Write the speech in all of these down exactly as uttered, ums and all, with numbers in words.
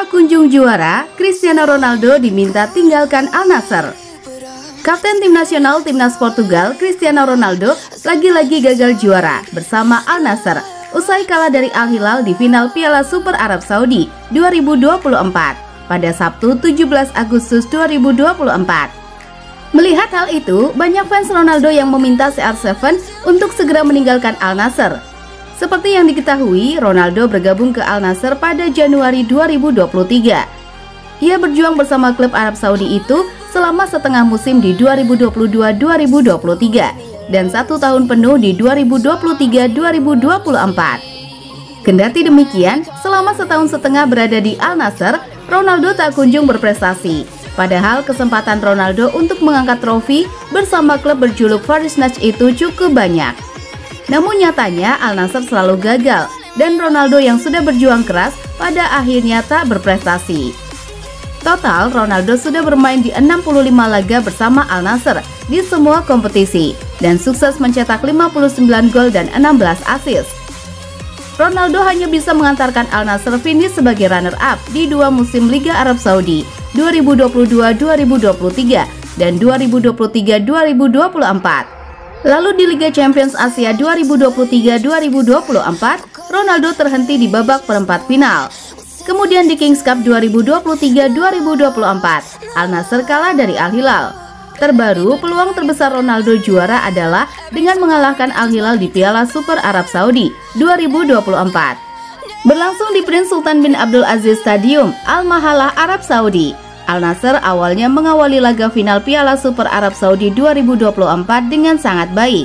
Tak kunjung juara, Cristiano Ronaldo diminta tinggalkan Al Nassr. Kapten tim nasional timnas Portugal, Cristiano Ronaldo, lagi-lagi gagal juara bersama Al Nassr usai kalah dari Al Hilal di final Piala Super Arab Saudi dua ribu dua puluh empat pada Sabtu tujuh belas Agustus dua ribu dua puluh empat. Melihat hal itu, banyak fans Ronaldo yang meminta C R tujuh untuk segera meninggalkan Al Nassr. Seperti yang diketahui, Ronaldo bergabung ke Al Nassr pada Januari dua ribu dua puluh tiga. Ia berjuang bersama klub Arab Saudi itu selama setengah musim di dua ribu dua puluh dua dua ribu dua puluh tiga dan satu tahun penuh di dua ribu dua puluh tiga dua ribu dua puluh empat. Kendati demikian, selama setahun setengah berada di Al Nassr, Ronaldo tak kunjung berprestasi. Padahal kesempatan Ronaldo untuk mengangkat trofi bersama klub berjuluk Farisnach itu cukup banyak. Namun nyatanya Al Nassr selalu gagal dan Ronaldo yang sudah berjuang keras pada akhirnya tak berprestasi. Total, Ronaldo sudah bermain di enam puluh lima laga bersama Al Nassr di semua kompetisi dan sukses mencetak lima puluh sembilan gol dan enam belas assist. Ronaldo hanya bisa mengantarkan Al Nassr finish sebagai runner-up di dua musim Liga Arab Saudi dua ribu dua puluh dua dua ribu dua puluh tiga dan dua ribu dua puluh tiga dua ribu dua puluh empat. Lalu di Liga Champions Asia dua ribu dua puluh tiga dua ribu dua puluh empat, Ronaldo terhenti di babak perempat final. Kemudian di Kings Cup dua ribu dua puluh tiga dua ribu dua puluh empat, Al Nassr kalah dari Al Hilal. Terbaru, peluang terbesar Ronaldo juara adalah dengan mengalahkan Al Hilal di Piala Super Arab Saudi dua ribu dua puluh empat. Berlangsung di Prince Sultan bin Abdul Aziz Stadium, Al Mahallah, Arab Saudi. Al Nassr awalnya mengawali laga final Piala Super Arab Saudi dua ribu dua puluh empat dengan sangat baik.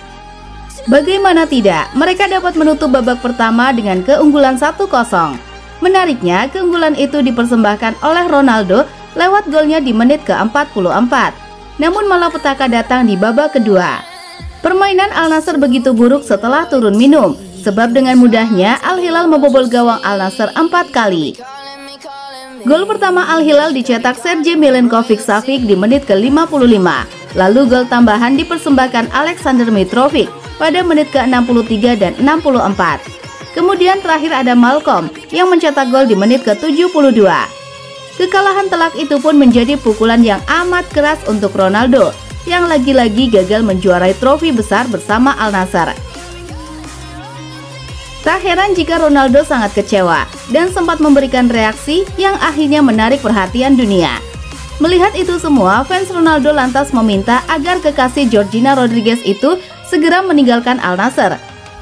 Bagaimana tidak, mereka dapat menutup babak pertama dengan keunggulan satu kosong. Menariknya, keunggulan itu dipersembahkan oleh Ronaldo lewat golnya di menit ke empat puluh empat. Namun malapetaka datang di babak kedua. Permainan Al Nassr begitu buruk setelah turun minum, sebab dengan mudahnya Al Hilal membobol gawang Al Nassr empat kali. Gol pertama Al Hilal dicetak Sergej Milinkovic-Savic di menit ke lima puluh lima. Lalu gol tambahan dipersembahkan Aleksandar Mitrovic pada menit ke enam puluh tiga dan enam puluh empat. Kemudian terakhir ada Malcolm yang mencetak gol di menit ke tujuh puluh dua. Kekalahan telak itu pun menjadi pukulan yang amat keras untuk Ronaldo yang lagi-lagi gagal menjuarai trofi besar bersama Al Nassr. Tak heran jika Ronaldo sangat kecewa dan sempat memberikan reaksi yang akhirnya menarik perhatian dunia. Melihat itu semua, fans Ronaldo lantas meminta agar kekasih Georgina Rodriguez itu segera meninggalkan Al Nassr.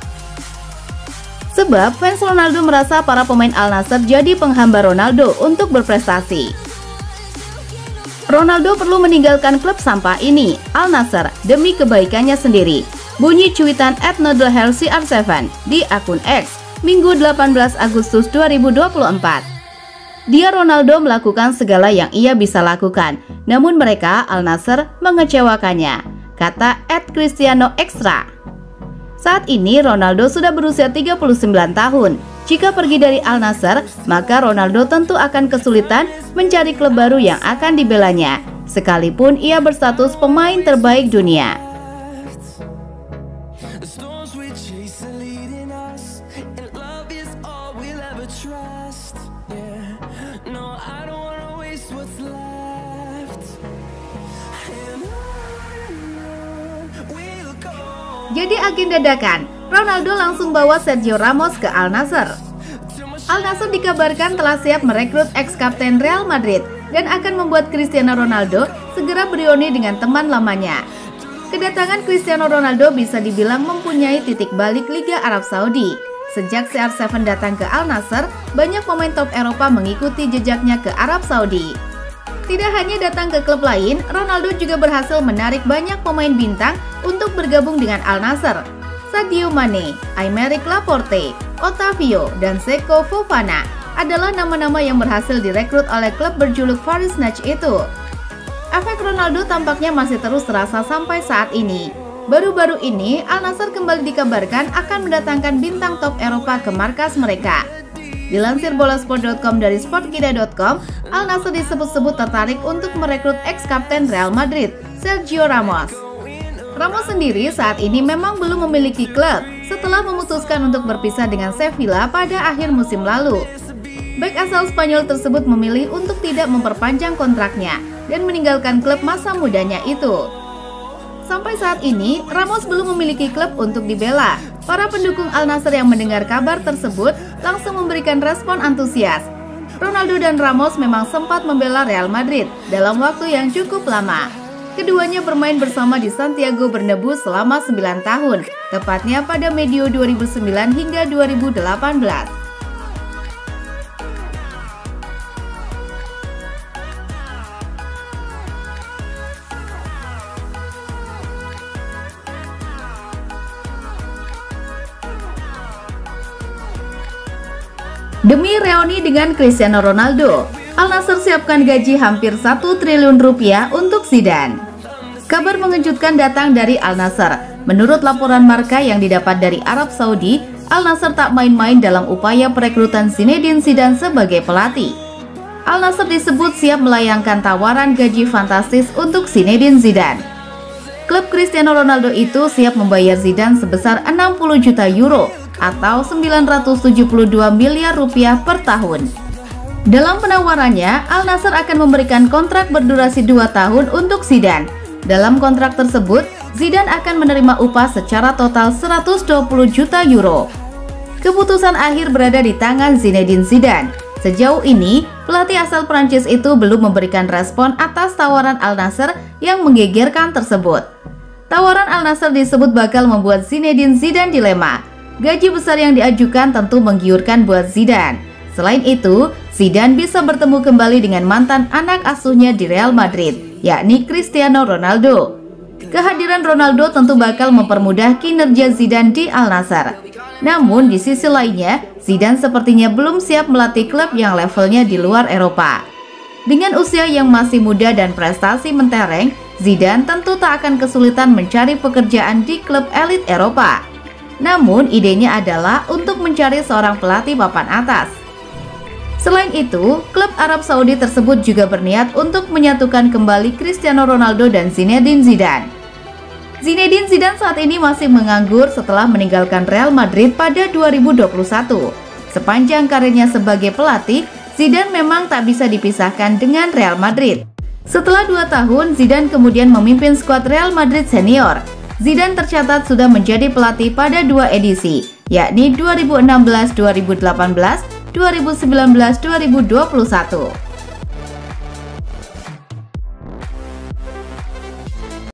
Sebab fans Ronaldo merasa para pemain Al Nassr jadi penghamba Ronaldo untuk berprestasi. Ronaldo perlu meninggalkan klub sampah ini, Al Nassr, demi kebaikannya sendiri. Bunyi cuitan at Noodlehair C R tujuh di akun X, Minggu delapan belas Agustus dua ribu dua puluh empat. Dia Ronaldo melakukan segala yang ia bisa lakukan, namun mereka Al Nassr mengecewakannya, kata at Cristiano Extra. Saat ini Ronaldo sudah berusia tiga puluh sembilan tahun. Jika pergi dari Al Nassr, maka Ronaldo tentu akan kesulitan mencari klub baru yang akan dibelanya, sekalipun ia berstatus pemain terbaik dunia. Jadi agen dadakan, Ronaldo langsung bawa Sergio Ramos ke Al Nassr. Al Nassr dikabarkan telah siap merekrut ex-kapten Real Madrid dan akan membuat Cristiano Ronaldo segera bereuni dengan teman lamanya. Kedatangan Cristiano Ronaldo bisa dibilang mempunyai titik balik Liga Arab Saudi. Sejak C R tujuh datang ke Al Nassr, banyak pemain top Eropa mengikuti jejaknya ke Arab Saudi. Tidak hanya datang ke klub lain, Ronaldo juga berhasil menarik banyak pemain bintang untuk bergabung dengan Al Nassr. Sadio Mane, Aymeric Laporte, Otavio, dan Seko Fofana adalah nama-nama yang berhasil direkrut oleh klub berjuluk Farisnach itu. Efek Ronaldo tampaknya masih terus terasa sampai saat ini. Baru-baru ini, Al Nassr kembali dikabarkan akan mendatangkan bintang top Eropa ke markas mereka. Dilansir bolasport dot com dari sportkida dot com, Al Nassr disebut-sebut tertarik untuk merekrut ex-kapten Real Madrid, Sergio Ramos. Ramos sendiri saat ini memang belum memiliki klub setelah memutuskan untuk berpisah dengan Sevilla pada akhir musim lalu. Bek asal Spanyol tersebut memilih untuk tidak memperpanjang kontraknya dan meninggalkan klub masa mudanya itu. Sampai saat ini, Ramos belum memiliki klub untuk dibela. Para pendukung Al Nassr yang mendengar kabar tersebut langsung memberikan respon antusias. Ronaldo dan Ramos memang sempat membela Real Madrid dalam waktu yang cukup lama. Keduanya bermain bersama di Santiago Bernabeu selama sembilan tahun, tepatnya pada medio dua ribu sembilan hingga dua ribu delapan belas. Demi reuni dengan Cristiano Ronaldo, Al Nassr siapkan gaji hampir satu triliun rupiah untuk Zidane. Kabar mengejutkan datang dari Al Nassr. Menurut laporan Marca yang didapat dari Arab Saudi, Al Nassr tak main-main dalam upaya perekrutan Zinedine Zidane sebagai pelatih. Al Nassr disebut siap melayangkan tawaran gaji fantastis untuk Zinedine Zidane. Klub Cristiano Ronaldo itu siap membayar Zidane sebesar enam puluh juta euro atau sembilan ratus tujuh puluh dua miliar rupiah per tahun. Dalam penawarannya, Al Nassr akan memberikan kontrak berdurasi dua tahun untuk Zidane. Dalam kontrak tersebut, Zidane akan menerima upah secara total seratus dua puluh juta euro. Keputusan akhir berada di tangan Zinedine Zidane. Sejauh ini, pelatih asal Prancis itu belum memberikan respon atas tawaran Al Nassr yang menggegerkan tersebut. Tawaran Al Nassr disebut bakal membuat Zinedine Zidane dilema. Gaji besar yang diajukan tentu menggiurkan buat Zidane. Selain itu, Zidane bisa bertemu kembali dengan mantan anak asuhnya di Real Madrid, yakni Cristiano Ronaldo. Kehadiran Ronaldo tentu bakal mempermudah kinerja Zidane di Al Nassr. Namun di sisi lainnya, Zidane sepertinya belum siap melatih klub yang levelnya di luar Eropa. Dengan usia yang masih muda dan prestasi mentereng, Zidane tentu tak akan kesulitan mencari pekerjaan di klub elit Eropa. Namun idenya adalah untuk mencari seorang pelatih papan atas. Selain itu, klub Arab Saudi tersebut juga berniat untuk menyatukan kembali Cristiano Ronaldo dan Zinedine Zidane. Zinedine Zidane saat ini masih menganggur setelah meninggalkan Real Madrid pada dua ribu dua puluh satu. Sepanjang karirnya sebagai pelatih, Zidane memang tak bisa dipisahkan dengan Real Madrid. Setelah dua tahun, Zidane kemudian memimpin skuad Real Madrid senior. Zidane tercatat sudah menjadi pelatih pada dua edisi, yakni dua ribu enam belas dua ribu delapan belas, dua ribu sembilan belas dua ribu dua puluh satu.